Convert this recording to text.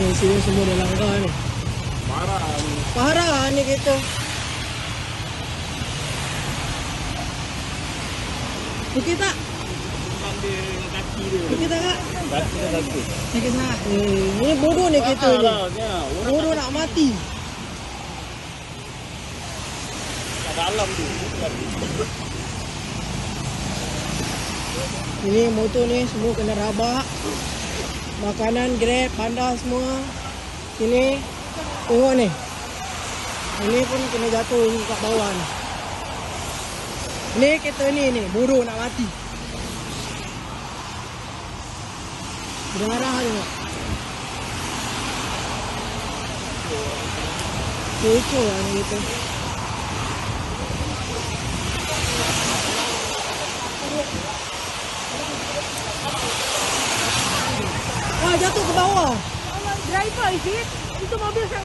Nih sini semua dah langgar ni. Parah ni. Parah ni kereta. Okey tak? Bukan dia dengan kaki dia. Okey tak kak? Kaki dia kaki. Okey tak? Ni bodoh ni kereta ni. Bodoh nak mati. Kat dalam tu. Ini motor ni semua kena rabak. Makanan Grab, panda semua. Sini tengok ni. Ini pun kena jatuh kat bawah ni. Ni kereta ni bodoh nak mati. Berdarah tengok. Kecoh lah ni kereta. Wah, jatuh ke bawah. Driver is it? Itu mobil